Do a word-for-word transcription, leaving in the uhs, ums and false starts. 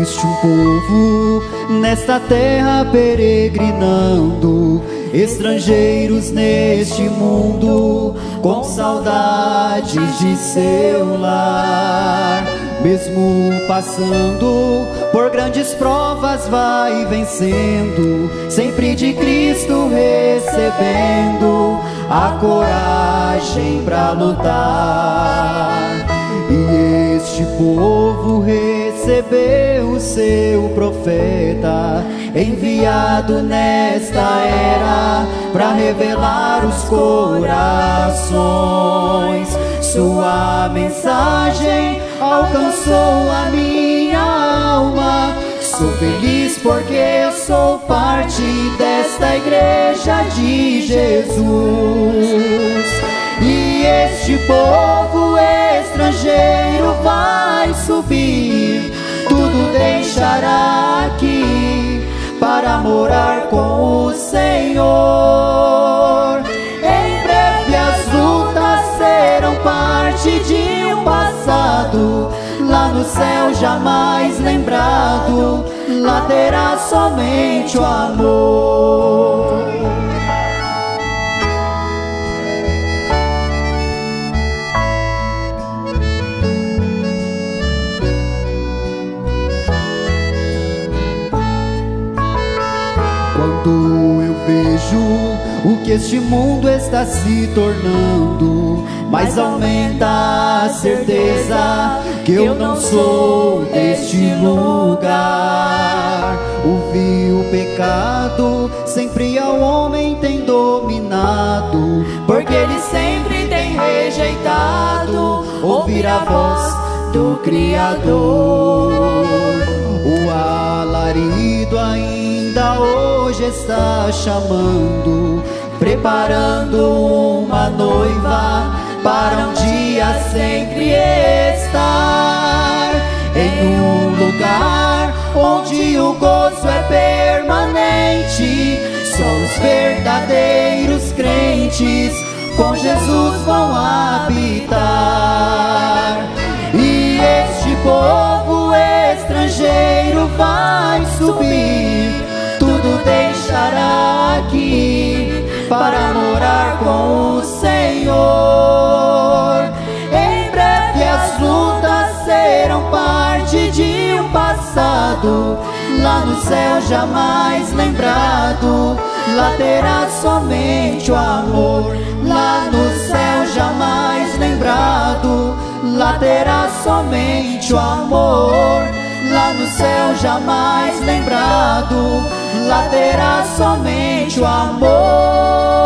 existe um povo nesta terra peregrinando, estrangeiros neste mundo, com saudades de seu lar. Mesmo passando por grandes provas, vai vencendo, sempre de Cristo recebendo a coragem pra lutar. E este povo recebeu o seu profeta, enviado nesta era pra revelar os corações. Sua mensagem alcançou a minha alma. Sou feliz porque eu sou parte desta igreja de Jesus. E este povo estrangeiro vai subir, tudo deixará aqui para morar com o Senhor. Em breve as lutas serão parte de um passado, lá no céu jamais lembrado, lá terá somente o amor. Quando eu vejo o que este mundo está se tornando, mas aumenta a certeza que eu não sou deste lugar. O vil pecado sempre ao homem tem dominado, porque ele sempre tem rejeitado ouvir a voz do Criador. O alarido ainda hoje está chamando, preparando uma noiva para um dia sempre estar em um lugar onde o gozo é permanente. Só os verdadeiros crentes com Jesus vão habitar. E este povo estrangeiro vai subir, tudo deixará aqui para morar com o Senhor. Em breve as lutas serão parte de um passado, lá no céu jamais lembrado, lá terá somente o amor. Lá no céu jamais lembrado, lá terá somente o amor. Lá no céu jamais lembrado, lá terá somente o amor.